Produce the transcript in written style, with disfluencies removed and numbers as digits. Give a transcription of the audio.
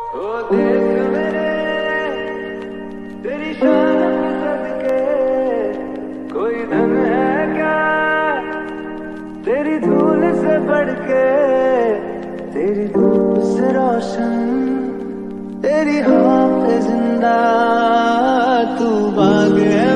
ओ देख मेरे तेरी शान पे सदके कोई धन है क्या तेरी धूल से बढ़ के, तेरी धूप से रोशन, तेरी हवा पे जिंदा तू बाग है।